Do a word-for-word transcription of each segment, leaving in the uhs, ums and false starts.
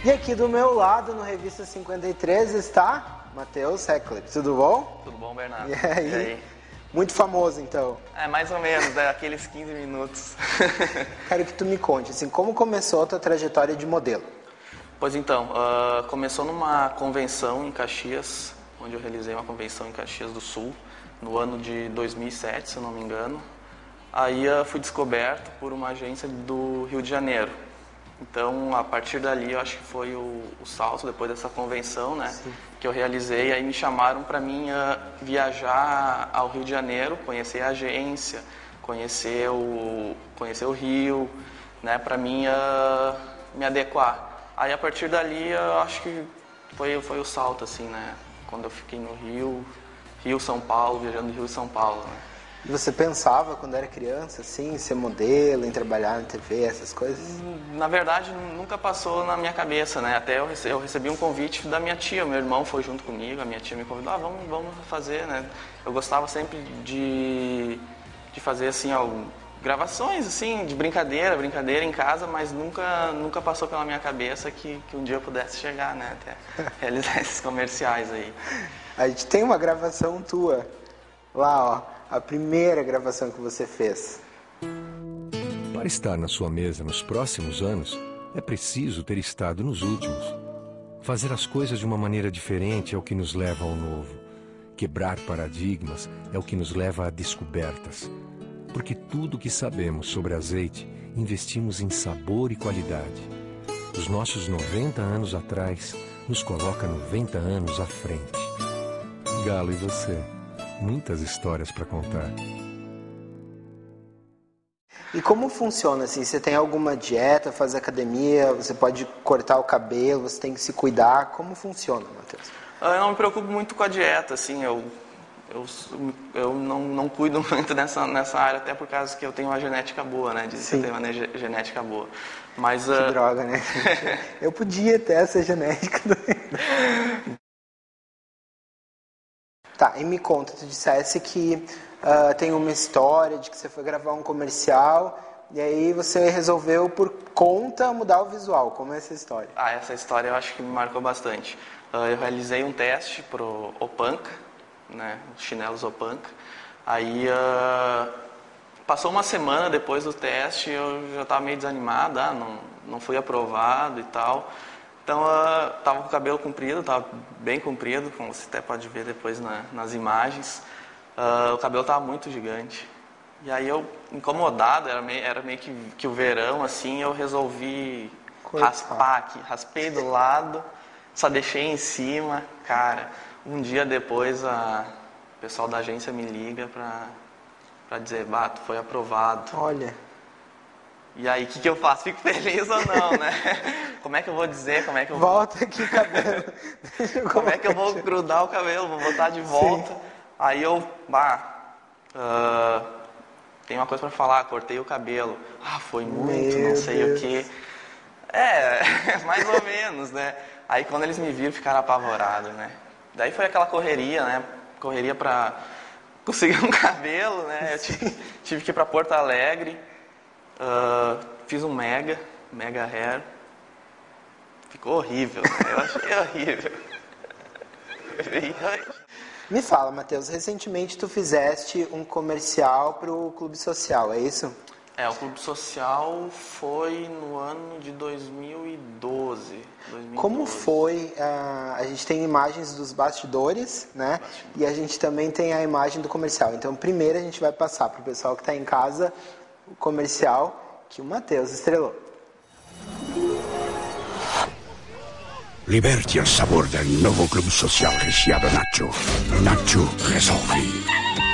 E aqui do meu lado, no Revista cinquenta e três, está Matheus Heckler. Tudo bom? Tudo bom, Bernardo? E aí? E aí? Muito famoso, então. É, mais ou menos, é aqueles quinze minutos. Quero que tu me conte, assim, como começou a tua trajetória de modelo? Pois então, uh, começou numa convenção em Caxias, onde eu realizei uma convenção em Caxias do Sul, no ano de dois mil e sete, se eu não me engano. Aí uh, fui descoberto por uma agência do Rio de Janeiro. Então, a partir dali, eu acho que foi o, o salto, depois dessa convenção, né, Sim. que eu realizei. Aí me chamaram para mim uh, viajar ao Rio de Janeiro, conhecer a agência, conhecer o, conhecer o Rio, né, para mim uh, me adequar. Aí, a partir dali, eu acho que foi, foi o salto, assim, né, quando eu fiquei no Rio, Rio, São Paulo, viajando do Rio e São Paulo, né. E você pensava, quando era criança, assim, em ser modelo, em trabalhar na T V, essas coisas? Na verdade, nunca passou na minha cabeça, né? Até eu recebi, eu recebi um convite da minha tia, meu irmão foi junto comigo, a minha tia me convidou, ah, vamos, vamos fazer, né? Eu gostava sempre de, de fazer, assim, ó, gravações, assim, de brincadeira, brincadeira em casa, mas nunca, nunca passou pela minha cabeça que, que um dia eu pudesse chegar, né? Até realizar esses comerciais aí. A gente tem uma gravação tua, lá, ó. A primeira gravação que você fez. Para estar na sua mesa nos próximos anos, é preciso ter estado nos últimos. Fazer as coisas de uma maneira diferente é o que nos leva ao novo. Quebrar paradigmas é o que nos leva a descobertas. Porque tudo que sabemos sobre azeite, investimos em sabor e qualidade. Os nossos noventa anos atrás nos coloca noventa anos à frente. Galo, e você? Muitas histórias para contar. E como funciona assim? Você tem alguma dieta, faz academia, você pode cortar o cabelo, você tem que se cuidar. Como funciona, Matheus? Eu não me preocupo muito com a dieta, assim, eu, eu, eu não, não cuido muito nessa, nessa área, até por causa que eu tenho uma genética boa, né? Diz que eu tenho uma genética boa. Mas, que uh... droga, né? Eu podia ter essa genética também. Tá, e me conta, tu dissesse que uh, tem uma história de que você foi gravar um comercial e aí você resolveu por conta mudar o visual. Como é essa história? Ah, essa história eu acho que me marcou bastante. Uh, eu realizei um teste pro Opanca, né, chinelos Opanca. Aí uh, passou uma semana depois do teste, eu já estava meio desanimado, ah, não, não fui aprovado e tal. Então, uh, tava com o cabelo comprido, tava bem comprido, como você até pode ver depois na, nas imagens. Uh, o cabelo tava muito gigante. E aí eu, incomodado, era meio, era meio que, que o verão, assim, eu resolvi Cortar. raspar aqui. Raspei do lado, só deixei em cima. Cara, um dia depois a, o pessoal da agência me liga pra, pra dizer, Bato, foi aprovado. Olha... E aí, o que, que eu faço? Fico feliz ou não, né? Como é que eu vou dizer? Como é que eu Volta vou... aqui, cabelo. Como é que eu vou grudar o cabelo? Vou botar de volta. Sim. Aí eu, bah, uh, tem uma coisa pra falar, cortei o cabelo. Ah, foi muito, Meu não sei Deus. o quê. É, mais ou menos, né? Aí quando eles me viram, ficaram apavorados, né? Daí foi aquela correria, né? Correria pra conseguir um cabelo, né? Eu tive, tive que ir pra Porto Alegre. Uh, fiz um mega, mega hair. Ficou horrível, né? Eu achei horrível. Me fala, Matheus, recentemente tu fizeste um comercial pro Clube Social, é isso? É, o Clube Social foi no ano de dois mil e doze. dois mil e doze. Como foi? Uh, a gente tem imagens dos bastidores, né? Bastidores. E a gente também tem a imagem do comercial. Então, primeiro a gente vai passar pro pessoal que está em casa o comercial que o Matheus estrelou. Liberte o sabor del novo Clube Social recheado Nacho. Nacho resolve.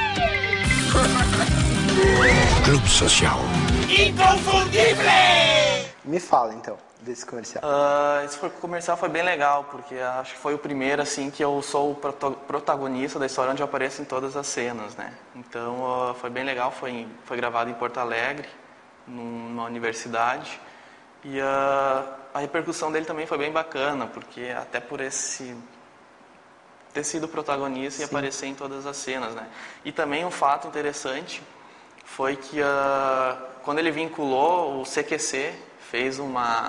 Clube Social. Inconfundível! Me fala então desse comercial. Uh, esse foi, comercial foi bem legal, porque acho que foi o primeiro assim que eu sou o proto, protagonista da história onde eu apareço em todas as cenas, né? Então uh, foi bem legal, foi, foi gravado em Porto Alegre, numa universidade. E uh, a repercussão dele também foi bem bacana, porque até por esse ter sido protagonista Sim. e aparecer em todas as cenas, né? E também um fato interessante foi que uh, quando ele vinculou, o C Q C fez uma,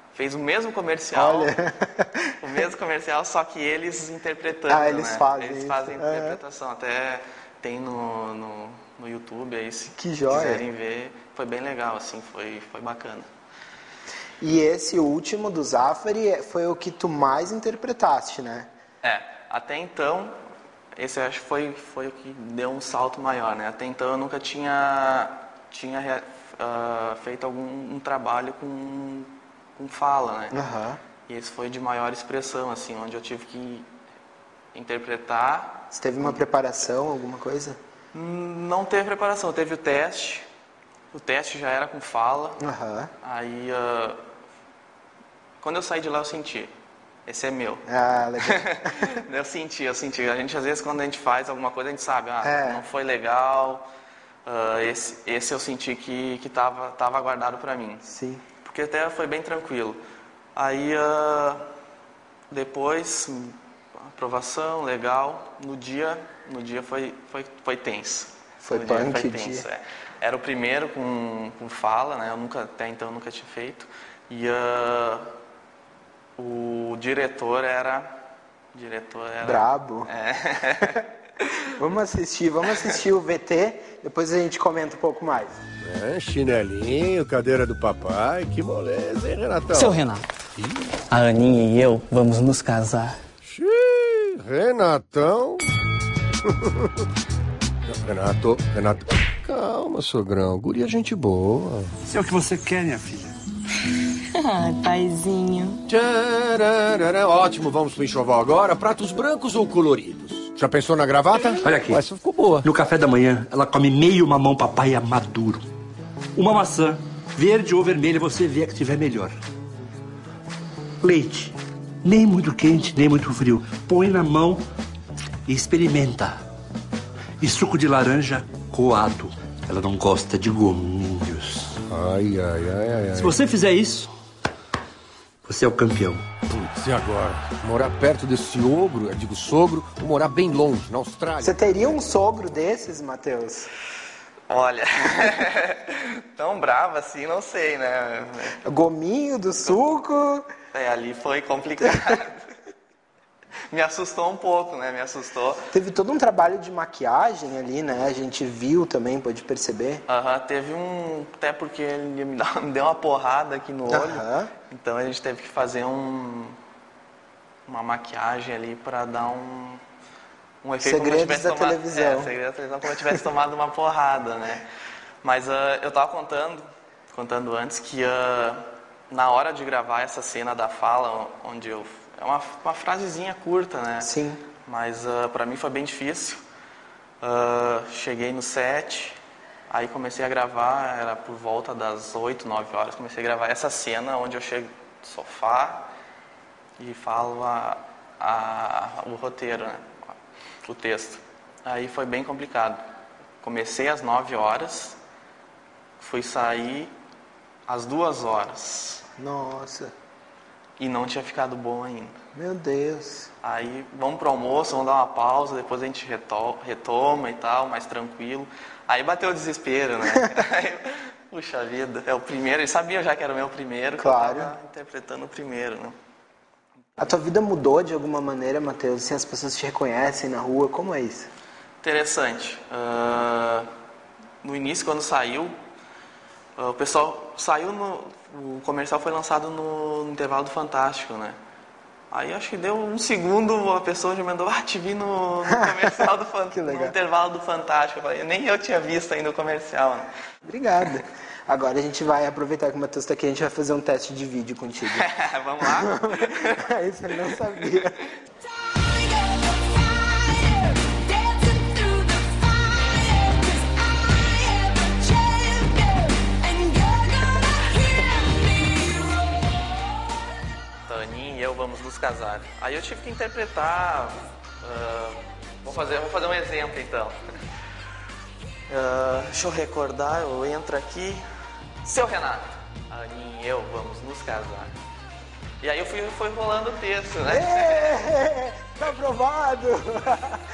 fez o mesmo comercial, Olha. o mesmo comercial, só que eles interpretando, Ah, eles né? fazem Eles isso. fazem É. interpretação, até tem no, no, no YouTube aí, se Que joia. quiserem ver, foi bem legal, assim, foi, foi bacana. E esse último do Zafari foi o que tu mais interpretaste, né? É, até então, esse eu acho que foi, foi o que deu um salto maior, né? Até então eu nunca tinha, tinha uh, feito algum um trabalho com, com fala, né? Aham. E esse foi de maior expressão, assim, onde eu tive que interpretar. Você teve uma preparação, alguma coisa? Não teve preparação, teve o teste. O teste já era com fala. Aham. Aí, uh, quando eu saí de lá, eu senti. Esse é meu. Ah, legal. Eu senti, eu senti. A gente, às vezes, quando a gente faz alguma coisa, a gente sabe, ah, É. não foi legal. Uh, esse, esse eu senti que, que tava, tava guardado pra mim. Sim. Porque até foi bem tranquilo. Aí, uh, depois, aprovação, legal. No dia, no dia foi, foi, foi tenso. Foi No dia punk foi o tenso, dia. é. Era o primeiro com, com fala, né? Eu nunca, até então, eu nunca tinha feito. E uh, o diretor era... O diretor era... Brabo. É. Vamos assistir, vamos assistir o V T, depois a gente comenta um pouco mais. É, chinelinho, cadeira do papai, que moleza, hein, Renatão? Seu Renato, a Aninha e eu vamos nos casar. Xiii, Renatão. Renato, Renato. Calma, sogrão, guria gente boa. Isso é o que você quer, minha filha. Ai, paizinho. Tchararara. Ótimo, vamos pro enxoval agora. Pratos brancos ou coloridos? Já pensou na gravata? Olha aqui. Essa ficou boa. No café da manhã, ela come meio mamão papaya maduro. Uma maçã, verde ou vermelha, você vê a que tiver melhor. Leite, nem muito quente, nem muito frio. Põe na mão e experimenta. E suco de laranja coado. Ela não gosta de gominhos. Ai, ai, ai, ai, ai. Se você fizer isso, você é o campeão. Putz, e agora? Morar perto desse ogro, eu digo sogro, ou morar bem longe, na Austrália? Você teria um sogro desses, Matheus? Olha, tão bravo assim, não sei, né? Gominho do suco. É, ali foi complicado. Me assustou um pouco, né? Me assustou. Teve todo um trabalho de maquiagem ali, né? A gente viu também, pode perceber. Aham, teve um... Até porque ele me, dá, me deu uma porrada aqui no olho. Aham. Então a gente teve que fazer um... Uma maquiagem ali pra dar um... Um efeito como Segredos eu tivesse da tomado, televisão. É, segredos da televisão, como eu tivesse tomado uma porrada, né? Mas uh, eu tava contando, contando antes que uh, na hora de gravar essa cena da fala, onde eu... É uma, uma frasezinha curta, né? Sim. Mas uh, pra mim foi bem difícil. Uh, cheguei no set, aí comecei a gravar, era por volta das oito, nove horas, comecei a gravar essa cena onde eu chego no sofá e falo a, a, o roteiro, né? O texto. Aí foi bem complicado. Comecei às nove horas, fui sair às duas horas. Nossa, E não tinha ficado bom ainda. meu Deus. Aí vamos pro almoço, vamos dar uma pausa, depois a gente reto- retoma e tal, mais tranquilo. Aí bateu o desespero, né? Aí, puxa vida, é o primeiro. Ele sabia já que era o meu primeiro, que Claro. eu tava interpretando o primeiro, né? A tua vida mudou de alguma maneira, Matheus? Assim, as pessoas te reconhecem na rua, como é isso? Interessante. Uh, no início, quando saiu, uh, o pessoal saiu no... O comercial foi lançado no, no intervalo do Fantástico, né? Aí acho que deu um segundo, a pessoa já mandou, ah, te vi no, no comercial do Fantástico, Que legal. no intervalo do Fantástico. Eu falei, nem eu tinha visto ainda o comercial, né? Obrigado. Agora a gente vai aproveitar que o Matheus está aqui, a gente vai fazer um teste de vídeo contigo. Vamos lá? Isso ele não sabia. Taninha e eu vamos nos casar. Aí eu tive que interpretar. Uh, vou, fazer, vou fazer um exemplo então. Uh, deixa eu recordar, eu entro aqui. Seu Renato, a Aninha e eu vamos nos casar. E aí eu fui, fui rolando o texto, né? É, tá aprovado!